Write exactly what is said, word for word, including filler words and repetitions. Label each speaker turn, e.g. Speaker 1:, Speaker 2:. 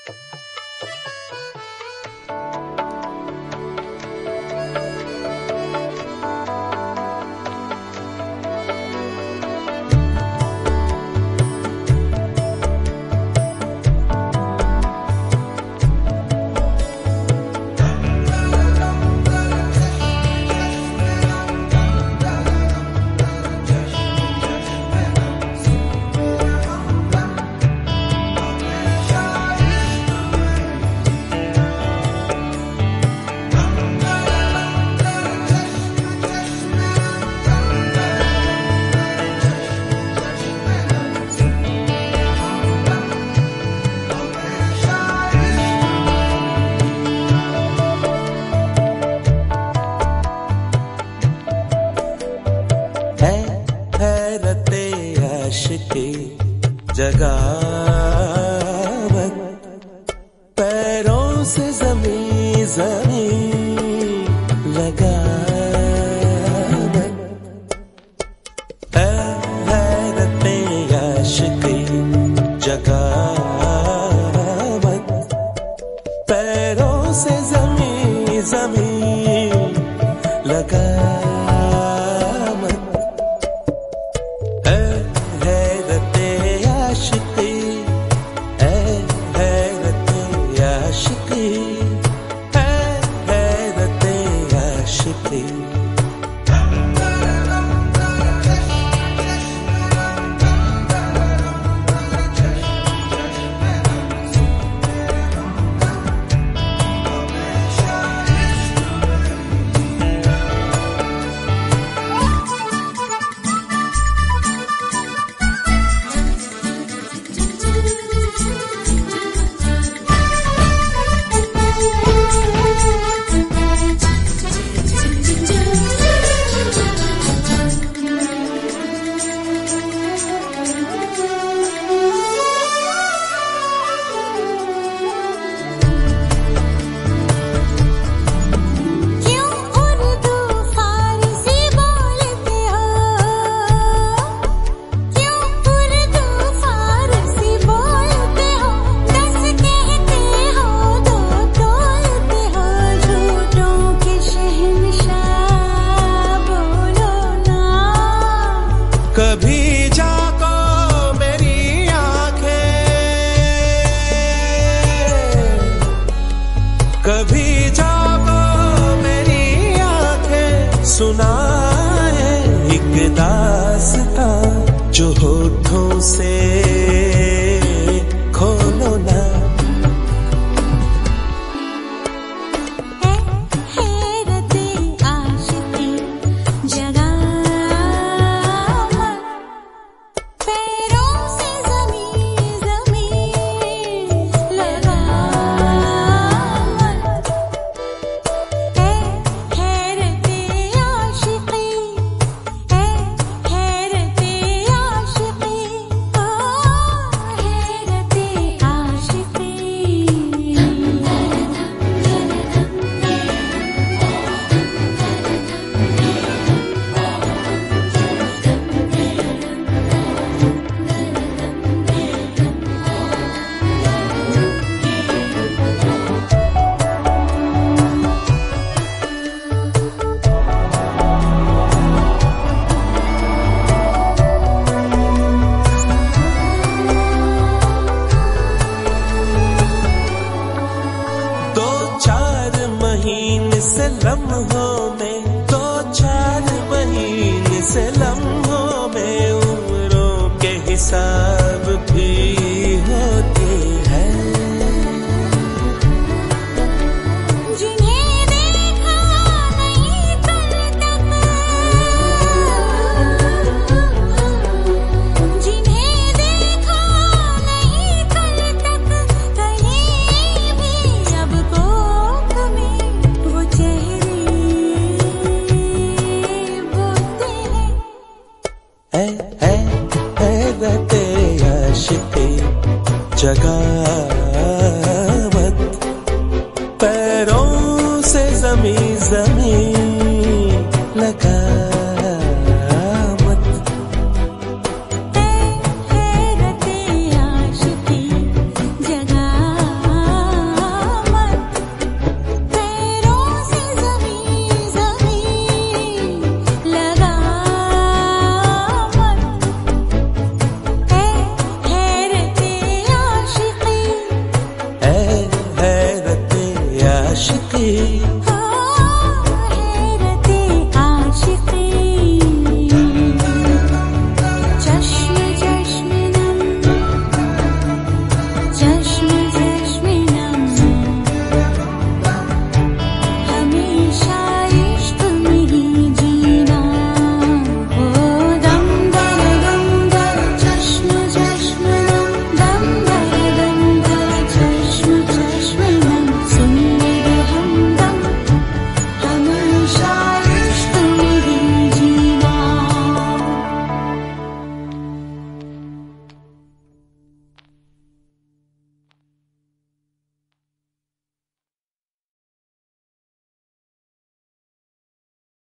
Speaker 1: जगावत पैरों से जमीन जमीन लगावत है हैरते आशिकी जगावत पैरों से जमीन जमीन लगावत सुनाए एक दास्तां जो होठों से खोलो ना
Speaker 2: हैरते आशिकी जगावत पैरों से ज़मीं ज़मीं लगावत है हैरते आशिकी है हैरते आशिकी ओ हैरते आशिकी
Speaker 1: दो चार महीने से लम्हों में दो चार महीने से लम्हों में उम्रों के हिसाब भी होते हैं
Speaker 2: जिन्हें देखा नहीं कल तक जिन्हें देखा नहीं कल तक कहीं भी अब कोख में वो चेहरे बोते हैं
Speaker 1: है है हैरते आशिकी जगावत